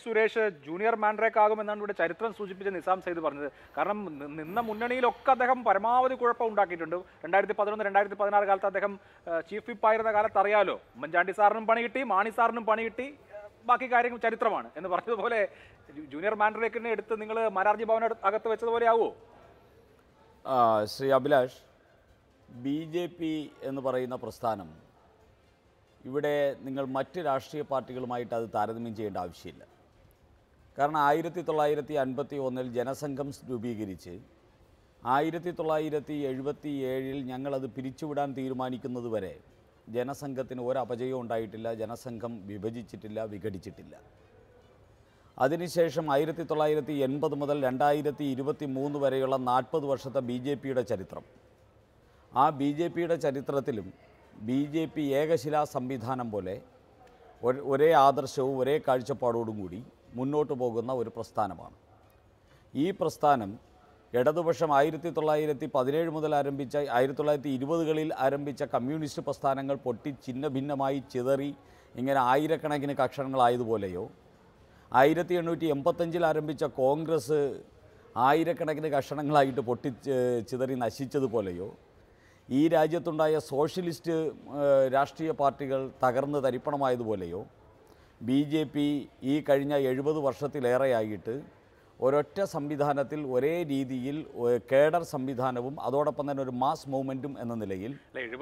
Suresh junior Mandrake ആകുമെന്നാണ് ഇവിടെ ചരിത്രം സൂചിപ്പിച്ച നിസാം സയ്യിദ് പറഞ്ഞത്. കാരണം നിന്ന മുന്നണിയിലൊക്കെ അദ്ദേഹം പരമാവധി കുഴപ്പം ഉണ്ടാക്കിയിട്ടുണ്ട്. 2011 2016 കാലത്ത് അദ്ദേഹം ചീഫ് വിപ്പ് ആയിരുന്ന കാലത്ത് അറിയാലോ, ഉമ്മൻചാണ്ടി സാറിനും പണി കിട്ടി, മാണി സാറിനും പണി കിട്ടി, ബാക്കി കാര്യങ്ങൾ ചരിത്രമാണ് എന്ന് പറഞ്ഞതുപോലെ ജൂനിയർ മാൻഡ്രേക്കിനെ എടുത്ത് നിങ്ങൾ മാരാർജി ഭവൻ അകത്ത് വെച്ചതുപോലെ ആവുമോ? ശ്രീ അഭിലാഷ്, BJP എന്ന് പറയുന്ന പ്രസ്ഥാനം ഇവിടെ നിങ്ങൾ മറ്റ് രാഷ്ട്രീയ പാർട്ടികളുമായിട്ട് അത് താരതമ്യം ചെയ്യേണ്ട ആവശ്യമില്ല. കാരണം 1951 ജനസംഘം രൂപീകരിച്ച് 1977 ഞങ്ങളത് പിരിച്ചുവിടാൻ തീരുമാനിക്കുന്നത് വരെ ജനസംഘത്തിന് ഒരപജയവും ഉണ്ടായിട്ടില്ല. ജനസംഘം വിഭജിച്ചിട്ടില്ല, വിഘടിച്ചിട്ടില്ല. അതിനുശേഷം 1980 മുതൽ 2023 വരെയുള്ള 40 വർഷത്തെ BJPയുടെ ചരിത്രം, ആ BJPയുടെ ചരിത്രത്തിലും BJP ഏകശിലാ സംവിധാനം പോലെ ഒരേ ആദർശവും ഒരേ കാഴ്ചപ്പാടോടും കൂടി മുന്നോട്ട് പോകുന്ന ഒരു പ്രസ്ഥാനമാണ്. ഈ പ്രസ്ഥാനം ഇടതുപക്ഷം 1917 മുതൽ ആരംഭിച്ച 1920കളിൽ ആരംഭിച്ച കമ്മ്യൂണിസ്റ്റ് പ്രസ്ഥാനങ്ങൾ പൊട്ടി ഛിന്ന ഭിന്നമായി ചിതറി ഇങ്ങനെ ആയിരക്കണക്കിന് കഷണങ്ങളായതുപോലെയോ, 1885 ആരംഭിച്ച കോൺഗ്രസ് ആയിരക്കണക്കിന് കഷണങ്ങളായിട്ട് ചിതറി നശിച്ചതുപോലെയോ, ഈ രാജ്യത്തുണ്ടായ സോഷ്യലിസ്റ്റ് രാഷ്ട്രീയ പാർട്ടികൾ തകർന്ന് തരിപ്പണമായതുപോലെയോ BJP ഈ കഴിഞ്ഞ 70 വർഷത്തിലേറെയായിട്ട് ഒരൊറ്റ സംവിധാനത്തിൽ ഒരേ രീതിയിൽ കേഡർ സംവിധാനവും അതോടൊപ്പം തന്നെ ഒരു മാസ് മൂവ്മെൻറ്റും എന്ന നിലയിൽ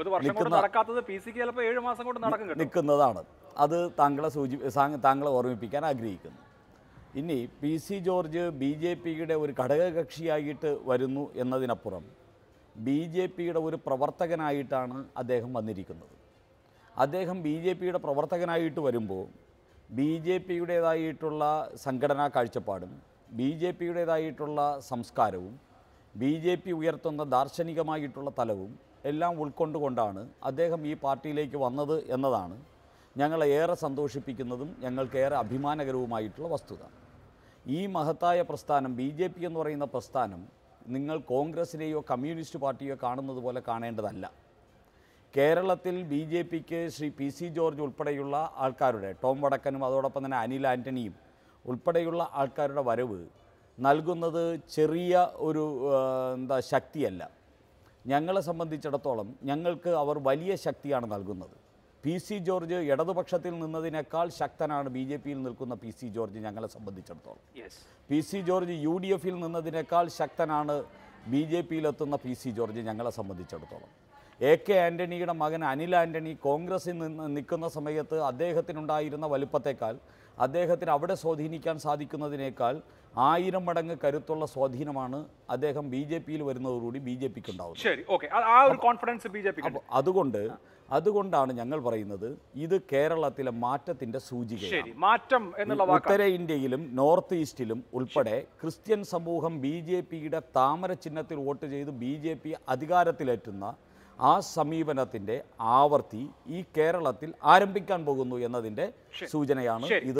നിൽക്കുന്നതാണ്. അത് താങ്കളെ ഓർമ്മിപ്പിക്കാൻ ആഗ്രഹിക്കുന്നു. ഇനി PC ജോർജ് BJPയുടെ ഒരു ഘടകകക്ഷിയായിട്ട് വരുന്നു എന്നതിനപ്പുറം BJPയുടെ ഒരു പ്രവർത്തകനായിട്ടാണ് അദ്ദേഹം വന്നിരിക്കുന്നത്. അദ്ദേഹം BJPയുടെ പ്രവർത്തകനായിട്ട് വരുമ്പോൾ BJPയുടേതായിട്ടുള്ള സംഘടനാ കാഴ്ചപ്പാടും BJPയുടേതായിട്ടുള്ള സംസ്കാരവും BJP ഉയർത്തുന്ന ദാർശനികമായിട്ടുള്ള തലവും എല്ലാം ഉൾക്കൊണ്ടുകൊണ്ടാണ് അദ്ദേഹം ഈ പാർട്ടിയിലേക്ക് വന്നത് എന്നതാണ് ഞങ്ങളെ ഏറെ സന്തോഷിപ്പിക്കുന്നതും ഞങ്ങൾക്കേറെ അഭിമാനകരവുമായിട്ടുള്ള വസ്തുത. ഈ മഹത്തായ പ്രസ്ഥാനം BJP എന്ന് പറയുന്ന പ്രസ്ഥാനം നിങ്ങൾ കോൺഗ്രസിനെയോ കമ്മ്യൂണിസ്റ്റ് പാർട്ടിയോ കാണുന്നത് പോലെ കാണേണ്ടതല്ല. കേരളത്തിൽ BJPക്ക് ശ്രീ PC ജോർജ് ഉൾപ്പെടെയുള്ള ആൾക്കാരുടെ, ടോം വടക്കനും അതോടൊപ്പം തന്നെ അനിൽ ആൻ്റണിയും ഉൾപ്പെടെയുള്ള ആൾക്കാരുടെ വരവ് നൽകുന്നത് ചെറിയ ഒരു ശക്തിയല്ല. ഞങ്ങളെ സംബന്ധിച്ചിടത്തോളം ഞങ്ങൾക്ക് അവർ വലിയ ശക്തിയാണ് നൽകുന്നത്. PC ജോർജ് ഇടതുപക്ഷത്തിൽ നിന്നതിനേക്കാൾ ശക്തനാണ് BJPയിൽ നിൽക്കുന്ന PC ജോർജ് ഞങ്ങളെ സംബന്ധിച്ചിടത്തോളം. PC ജോർജ് UDFയിൽ നിന്നതിനേക്കാൾ ശക്തനാണ് BJPയിലെത്തുന്ന PC ജോർജ് ഞങ്ങളെ സംബന്ധിച്ചിടത്തോളം. AK ആൻ്റണിയുടെ മകൻ അനിൽ ആൻ്റണി കോൺഗ്രസിൽ നിൽക്കുന്ന സമയത്ത് അദ്ദേഹത്തിനുണ്ടായിരുന്ന വലുപ്പത്തേക്കാൾ, അദ്ദേഹത്തിന് അവിടെ സ്വാധീനിക്കാൻ സാധിക്കുന്നതിനേക്കാൾ 1000 മടങ്ങ് കരുത്തുള്ള സ്വാധീനമാണ് അദ്ദേഹം BJPയിൽ വരുന്നതോടുകൂടി BJPക്ക് ഉണ്ടാവുന്നത്. അതുകൊണ്ടാണ് ഞങ്ങൾ പറയുന്നത് ഇത് കേരളത്തിലെ മാറ്റത്തിൻ്റെ സൂചികയാണ്. ഉത്തരേന്ത്യയിലും നോർത്ത് ഈസ്റ്റിലും ഉൾപ്പെടെ ക്രിസ്ത്യൻ സമൂഹം BJPയുടെ താമര ചിഹ്നത്തിൽ വോട്ട് ചെയ്ത് BJP അധികാരത്തിലേറ്റുന്ന ആ സമീപനത്തിൻ്റെ ആവർത്തി ഈ കേരളത്തിൽ ആരംഭിക്കാൻ പോകുന്നു എന്നതിൻ്റെ സൂചനയാണ് ഇത്.